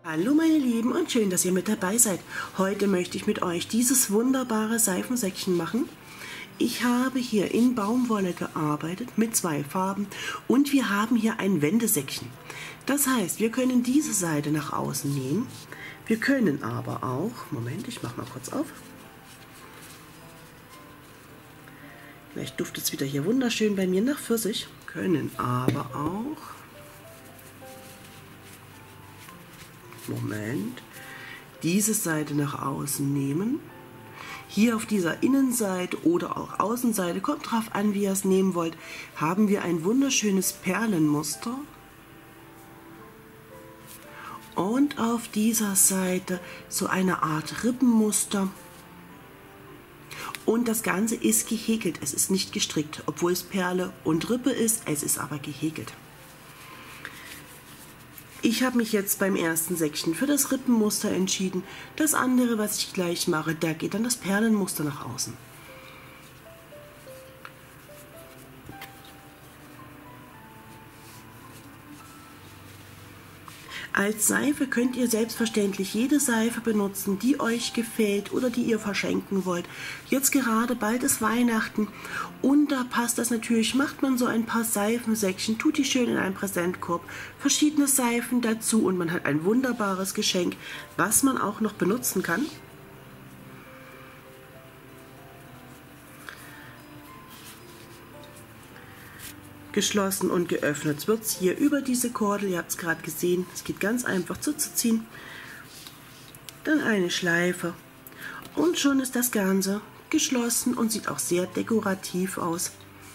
Hallo meine Lieben und schön, dass ihr mit dabei seid. Heute möchte ich mit euch dieses wunderbare Seifensäckchen machen. Ich habe hier in Baumwolle gearbeitet mit 2 Farben und wir haben hier ein Wendesäckchen. Das heißt, wir können diese Seite nach außen nähen. Wir können aber auch, Moment, ich mache mal kurz auf. Vielleicht duftet es wieder hier wunderschön bei mir nach Pfirsich. Können aber auch, Moment, diese Seite nach außen nehmen. Hier auf dieser Innenseite oder auch Außenseite, kommt drauf an, wie ihr es nehmen wollt, haben wir ein wunderschönes Perlenmuster. Und auf dieser Seite so eine Art Rippenmuster. Und das Ganze ist gehäkelt, es ist nicht gestrickt, obwohl es Perle und Rippe ist, es ist aber gehäkelt. Ich habe mich jetzt beim ersten Säckchen für das Rippenmuster entschieden. Das andere, was ich gleich mache, da geht dann das Perlenmuster nach außen. Als Seife könnt ihr selbstverständlich jede Seife benutzen, die euch gefällt oder die ihr verschenken wollt. Jetzt gerade bald ist Weihnachten und da passt das natürlich, macht man so ein paar Seifensäckchen, tut die schön in einen Präsentkorb, verschiedene Seifen dazu und man hat ein wunderbares Geschenk, was man auch noch benutzen kann. Geschlossen und geöffnet wird es hier über diese Kordel, ihr habt es gerade gesehen, es geht ganz einfach zuzuziehen. Dann eine Schleife und schon ist das Ganze geschlossen und sieht auch sehr dekorativ aus.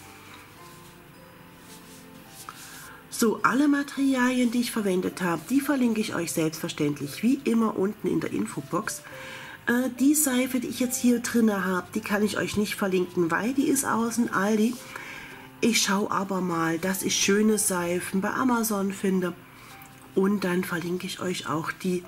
So, alle Materialien, die ich verwendet habe, die verlinke ich euch selbstverständlich wie immer unten in der Infobox. Die Seife, die ich jetzt hier drin habe, die kann ich euch nicht verlinken, weil die ist aus dem Aldi. Ich schaue aber mal, dass ich schöne Seifen bei Amazon finde und dann verlinke ich euch auch die.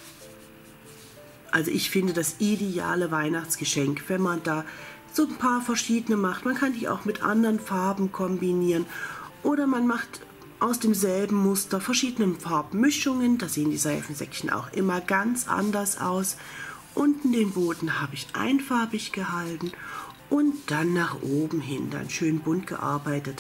Also ich finde das ideale Weihnachtsgeschenk, wenn man da so ein paar verschiedene macht. Man kann die auch mit anderen Farben kombinieren oder man macht aus demselben Muster verschiedene Farbmischungen. Da sehen die Seifensäckchen auch immer ganz anders aus. Unten den Boden habe ich einfarbig gehalten. Und dann nach oben hin, dann schön bunt gearbeitet.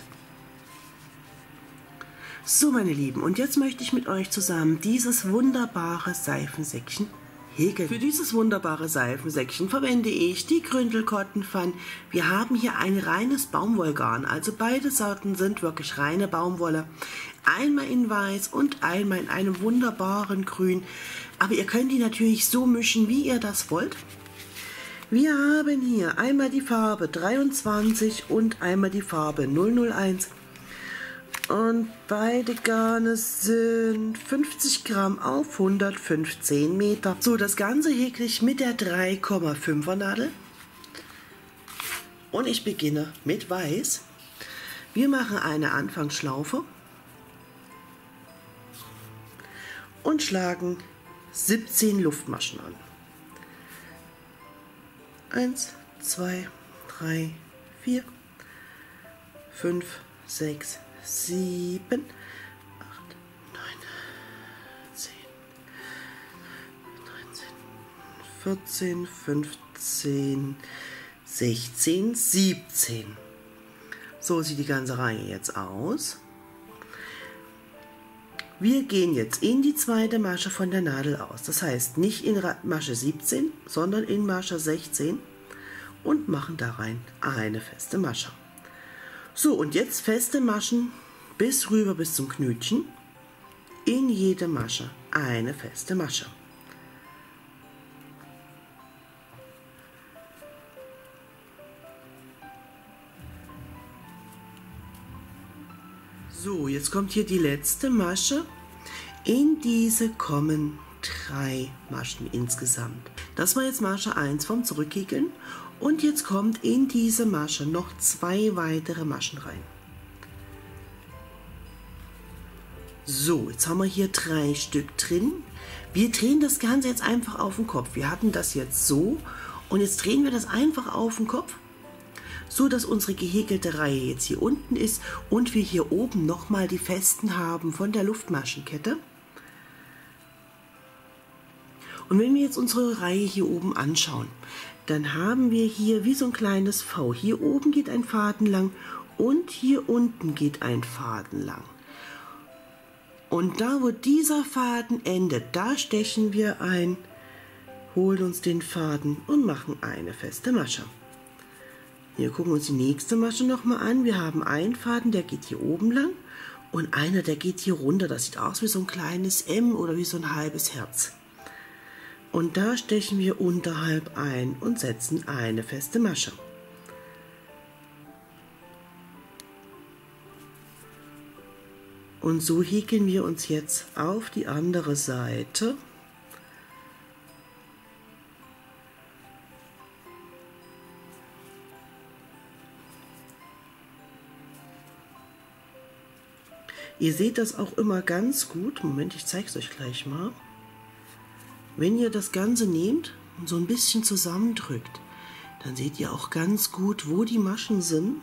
So meine Lieben, und jetzt möchte ich mit euch zusammen dieses wunderbare Seifensäckchen häkeln. Für dieses wunderbare Seifensäckchen verwende ich die Gründel Cotton Fun. Wir haben hier ein reines Baumwollgarn, also beide Sorten sind wirklich reine Baumwolle. Einmal in weiß und einmal in einem wunderbaren Grün. Aber ihr könnt die natürlich so mischen, wie ihr das wollt. Wir haben hier einmal die Farbe 23 und einmal die Farbe 001 und beide Garne sind 50 Gramm auf 115 Meter. So, das Ganze häkle ich mit der 3,5er Nadel und ich beginne mit Weiß. Wir machen eine Anfangsschlaufe und schlagen 17 Luftmaschen an. 1, 2, 3, 4, 5, 6, 7, 8, 9, 10, 19, 14, 15, 16, 17. So sieht die ganze Reihe jetzt aus. Wir gehen jetzt in die zweite Masche von der Nadel aus. Das heißt nicht in Masche 17, sondern in Masche 16 und machen da rein eine feste Masche. So, und jetzt feste Maschen bis rüber bis zum Knötchen. In jede Masche eine feste Masche. So, jetzt kommt hier die letzte Masche. In diese kommen 3 Maschen insgesamt. Das war jetzt Masche 1 vom Zurückhäkeln und jetzt kommt in diese Masche noch 2 weitere Maschen rein. So, jetzt haben wir hier 3 Stück drin. Wir drehen das Ganze jetzt einfach auf den Kopf. Wir hatten das jetzt so und jetzt drehen wir das einfach auf den Kopf, so dass unsere gehäkelte Reihe jetzt hier unten ist und wir hier oben nochmal die festen haben von der Luftmaschenkette. Und wenn wir jetzt unsere Reihe hier oben anschauen, dann haben wir hier wie so ein kleines V. Hier oben geht ein Faden lang und hier unten geht ein Faden lang. Und da, wo dieser Faden endet, da stechen wir ein, holen uns den Faden und machen eine feste Masche. Hier gucken wir uns die nächste Masche nochmal an. Wir haben einen Faden, der geht hier oben lang und einer, der geht hier runter. Das sieht aus wie so ein kleines M oder wie so ein halbes Herz. Und da stechen wir unterhalb ein und setzen eine feste Masche. Und so häkeln wir uns jetzt auf die andere Seite. Ihr seht das auch immer ganz gut. Moment, ich zeige es euch gleich mal. Wenn ihr das Ganze nehmt und so ein bisschen zusammendrückt, dann seht ihr auch ganz gut, wo die Maschen sind.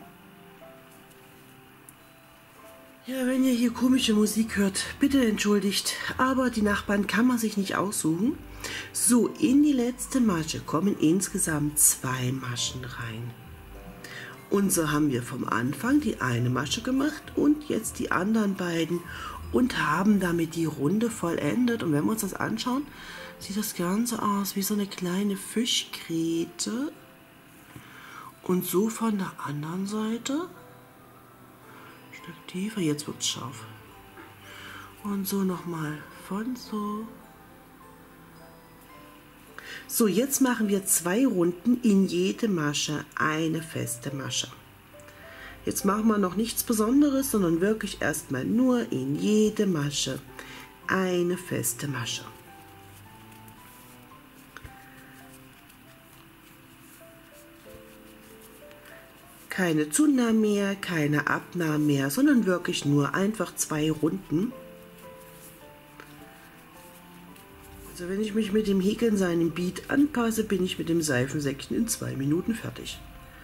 Ja, wenn ihr hier komische Musik hört, bitte entschuldigt, aber die Nachbarn kann man sich nicht aussuchen. So, in die letzte Masche kommen insgesamt 2 Maschen rein. Und so haben wir vom Anfang die eine Masche gemacht und jetzt die anderen beiden und haben damit die Runde vollendet. Und wenn wir uns das anschauen, sieht das Ganze aus wie so eine kleine Fischgräte. Und so von der anderen Seite. Ein Stück tiefer, jetzt wird es scharf. Und so nochmal von so. So, jetzt machen wir 2 Runden, in jede Masche eine feste Masche. Jetzt machen wir noch nichts Besonderes, sondern wirklich erstmal nur in jede Masche eine feste Masche. Keine Zunahmen mehr, keine Abnahmen mehr, sondern wirklich nur einfach 2 Runden. Also wenn ich mich mit dem Häkeln seinem Beat anpasse, bin ich mit dem Seifensäckchen in 2 Minuten fertig.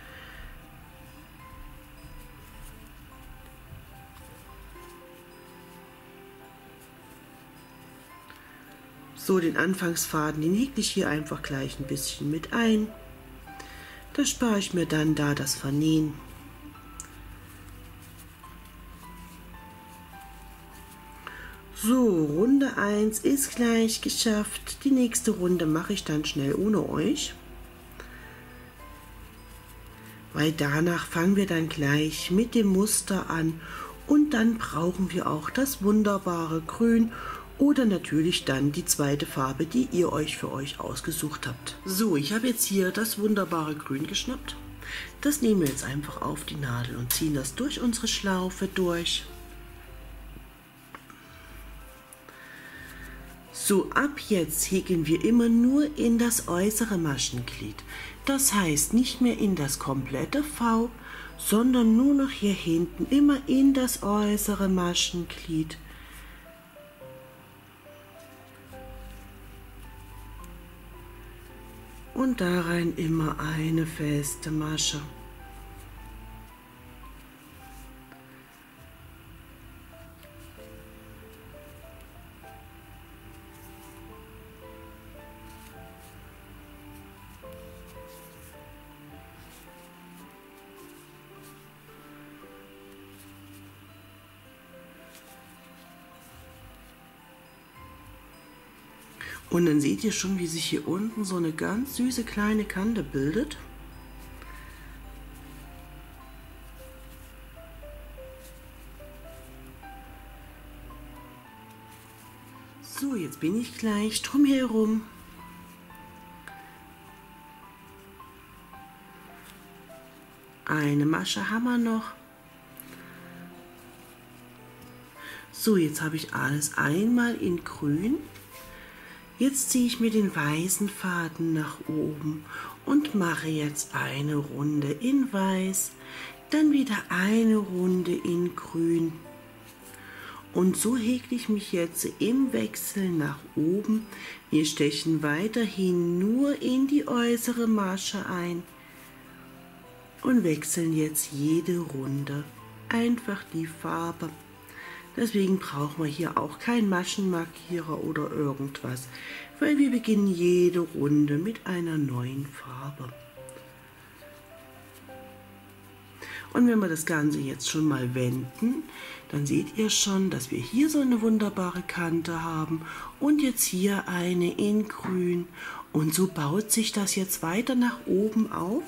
So, den Anfangsfaden, den häkle ich hier einfach gleich ein bisschen mit ein. Da spare ich mir dann da das Vernähen. So, Runde 1 ist gleich geschafft. Die nächste Runde mache ich dann schnell ohne euch. Weil danach fangen wir dann gleich mit dem Muster an und dann brauchen wir auch das wunderbare Grün oder natürlich dann die zweite Farbe, die ihr euch für euch ausgesucht habt. So, ich habe jetzt hier das wunderbare Grün geschnappt. Das nehmen wir jetzt einfach auf die Nadel und ziehen das durch unsere Schlaufe durch. So, ab jetzt häkeln wir immer nur in das äußere Maschenglied. Das heißt nicht mehr in das komplette V, sondern nur noch hier hinten immer in das äußere Maschenglied. Und da rein immer eine feste Masche. Und dann seht ihr schon, wie sich hier unten so eine ganz süße kleine Kante bildet. So, jetzt bin ich gleich drumherum. Eine Masche haben wir noch. So, jetzt habe ich alles einmal in grün. Jetzt ziehe ich mir den weißen Faden nach oben und mache jetzt eine Runde in weiß, dann wieder eine Runde in grün. Und so häkle ich mich jetzt im Wechsel nach oben. Wir stechen weiterhin nur in die äußere Masche ein und wechseln jetzt jede Runde einfach die Farbe. Deswegen brauchen wir hier auch keinen Maschenmarkierer oder irgendwas, weil wir beginnen jede Runde mit einer neuen Farbe. Und wenn wir das Ganze jetzt schon mal wenden, dann seht ihr schon, dass wir hier so eine wunderbare Kante haben und jetzt hier eine in grün. Und so baut sich das jetzt weiter nach oben auf.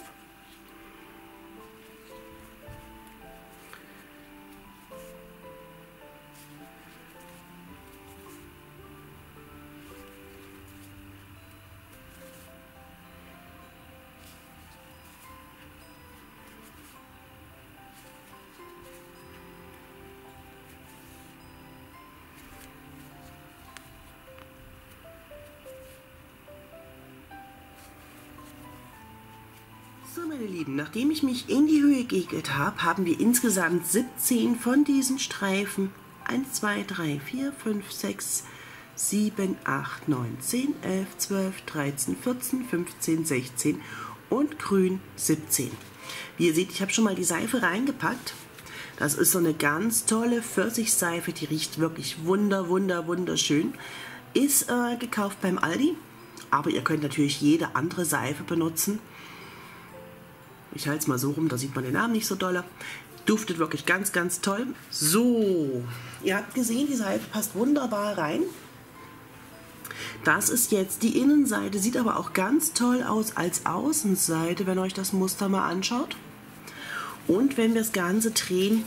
So, meine Lieben, nachdem ich mich in die Höhe geekelt habe, haben wir insgesamt 17 von diesen Streifen. 1, 2, 3, 4, 5, 6, 7, 8, 9, 10, 11, 12, 13, 14, 15, 16 und grün 17. Wie ihr seht, ich habe schon mal die Seife reingepackt. Das ist so eine ganz tolle Pfirsichseife, die riecht wirklich wunderschön. Ist gekauft beim Aldi, aber ihr könnt natürlich jede andere Seife benutzen. Ich halte es mal so rum, da sieht man den Namen nicht so doll. Duftet wirklich ganz toll. So, ihr habt gesehen, die Seife passt wunderbar rein. Das ist jetzt die Innenseite, sieht aber auch ganz toll aus als Außenseite, wenn ihr euch das Muster mal anschaut. Und wenn wir das Ganze drehen,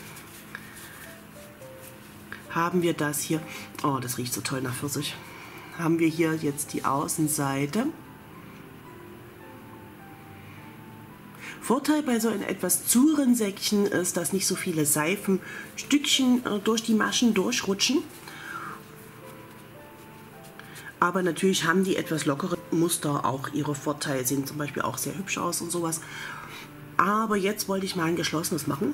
haben wir das hier. Oh, das riecht so toll nach Pfirsich. Haben wir hier jetzt die Außenseite. Vorteil bei so einem etwas zuren Säckchen ist, dass nicht so viele Seifenstückchen durch die Maschen durchrutschen. Aber natürlich haben die etwas lockere Muster auch ihre Vorteile, sehen zum Beispiel auch sehr hübsch aus und sowas. Aber jetzt wollte ich mal ein geschlossenes machen.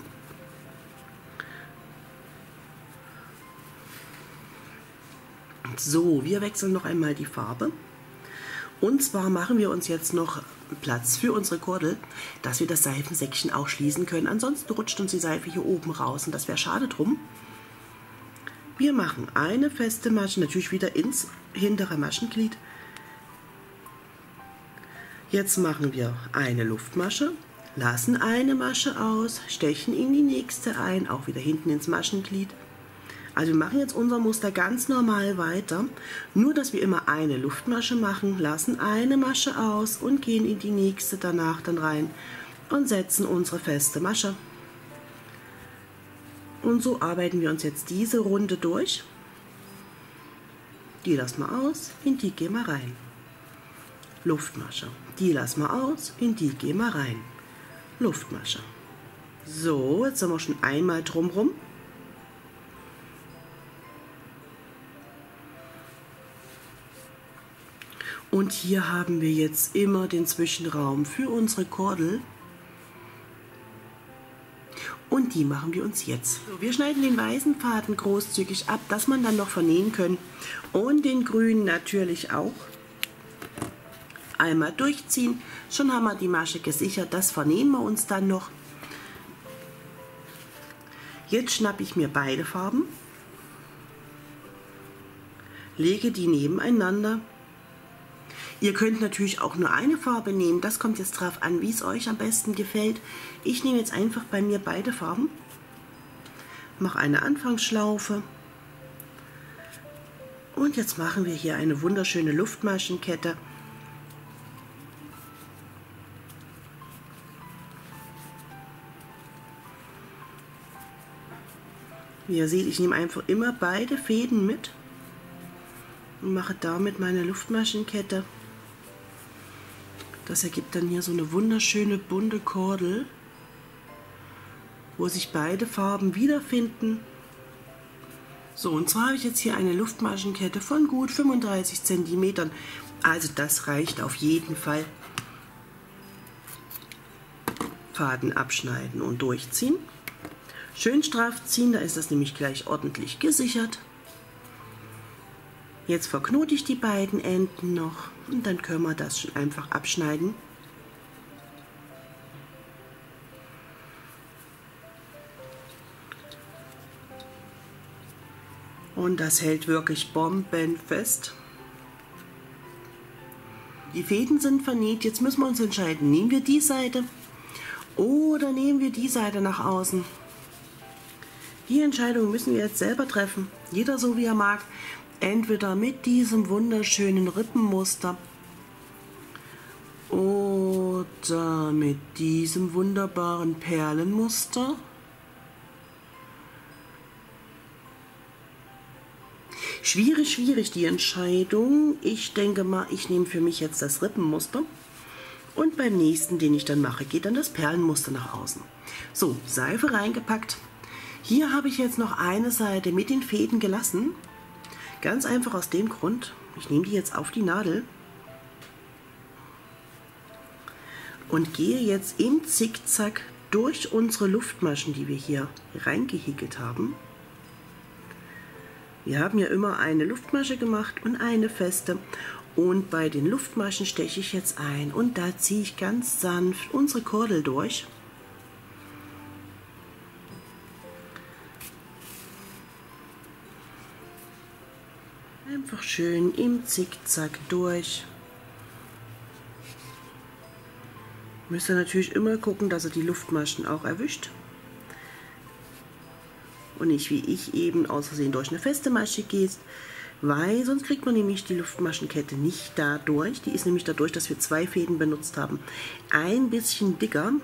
So, wir wechseln noch einmal die Farbe. Und zwar machen wir uns jetzt noch Platz für unsere Kordel, dass wir das Seifensäckchen auch schließen können. Ansonsten rutscht uns die Seife hier oben raus und das wäre schade drum. Wir machen eine feste Masche, natürlich wieder ins hintere Maschenglied. Jetzt machen wir eine Luftmasche, lassen eine Masche aus, stechen in die nächste ein, auch wieder hinten ins Maschenglied. Also wir machen jetzt unser Muster ganz normal weiter, nur dass wir immer eine Luftmasche machen, lassen eine Masche aus und gehen in die nächste danach dann rein und setzen unsere feste Masche. Und so arbeiten wir uns jetzt diese Runde durch. Die lassen wir aus, in die gehen wir rein. Luftmasche. Die lassen wir aus, in die gehen wir rein. Luftmasche. So, jetzt sind wir schon einmal drumherum. Und hier haben wir jetzt immer den Zwischenraum für unsere Kordel. Und die machen wir uns jetzt. So, wir schneiden den weißen Faden großzügig ab, dass man dann noch vernähen können. Und den grünen natürlich auch. Einmal durchziehen. Schon haben wir die Masche gesichert. Das vernähen wir uns dann noch. Jetzt schnappe ich mir beide Farben. Lege die nebeneinander. Ihr könnt natürlich auch nur eine Farbe nehmen, das kommt jetzt drauf an, wie es euch am besten gefällt. Ich nehme jetzt einfach bei mir beide Farben, mache eine Anfangsschlaufe und jetzt machen wir hier eine wunderschöne Luftmaschenkette. Wie ihr seht, ich nehme einfach immer beide Fäden mit und mache damit meine Luftmaschenkette. Das ergibt dann hier so eine wunderschöne bunte Kordel, wo sich beide Farben wiederfinden. So, und zwar habe ich jetzt hier eine Luftmaschenkette von gut 35 cm. Also das reicht auf jeden Fall. Faden abschneiden und durchziehen. Schön straff ziehen, da ist das nämlich gleich ordentlich gesichert. Jetzt verknote ich die beiden Enden noch und dann können wir das schon einfach abschneiden. Und das hält wirklich bombenfest. Die Fäden sind vernäht. Jetzt müssen wir uns entscheiden, nehmen wir die Seite oder nehmen wir die Seite nach außen. Die Entscheidung müssen wir jetzt selber treffen. Jeder so wie er mag. Entweder mit diesem wunderschönen Rippenmuster oder mit diesem wunderbaren Perlenmuster. Schwierig die Entscheidung. Ich denke mal, ich nehme für mich jetzt das Rippenmuster. Und beim nächsten, den ich dann mache, geht dann das Perlenmuster nach außen. So, Seife reingepackt. Hier habe ich jetzt noch eine Seite mit den Fäden gelassen. Ganz einfach aus dem Grund, ich nehme die jetzt auf die Nadel und gehe jetzt im Zickzack durch unsere Luftmaschen, die wir hier reingehäkelt haben. Wir haben ja immer eine Luftmasche gemacht und eine feste. Und bei den Luftmaschen steche ich jetzt ein und da ziehe ich ganz sanft unsere Kordel durch. Einfach schön im Zickzack durch. Müsst ihr natürlich immer gucken, dass ihr die Luftmaschen auch erwischt. Und nicht wie ich eben aus Versehen durch eine feste Masche gehst, weil sonst kriegt man nämlich die Luftmaschenkette nicht dadurch. Die ist nämlich dadurch, dass wir 2 Fäden benutzt haben, ein bisschen dicker.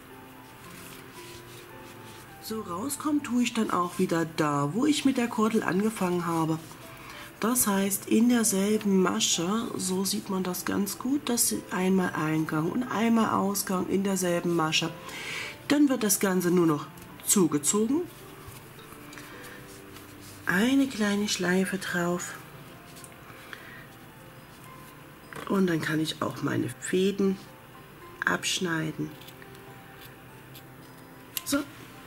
So rauskommt tue ich dann auch wieder da, wo ich mit der Kordel angefangen habe. Das heißt, in derselben Masche, so sieht man das ganz gut, dass einmal Eingang und einmal Ausgang in derselben Masche. Dann wird das Ganze nur noch zugezogen. Eine kleine Schleife drauf. Und dann kann ich auch meine Fäden abschneiden. So.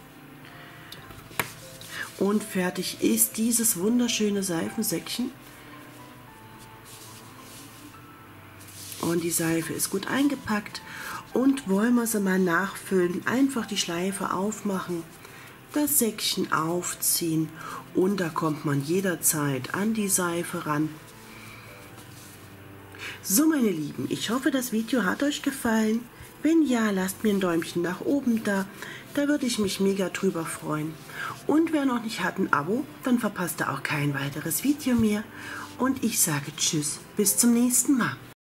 Und fertig ist dieses wunderschöne Seifensäckchen. Und die Seife ist gut eingepackt. Und wollen wir sie mal nachfüllen, einfach die Schleife aufmachen, das Säckchen aufziehen und da kommt man jederzeit an die Seife ran. So meine Lieben, ich hoffe das Video hat euch gefallen. Wenn ja, lasst mir ein Däumchen nach oben da, da würde ich mich mega drüber freuen. Und wer noch nicht hat ein Abo, dann verpasst er auch kein weiteres Video mehr. Und ich sage Tschüss, bis zum nächsten Mal.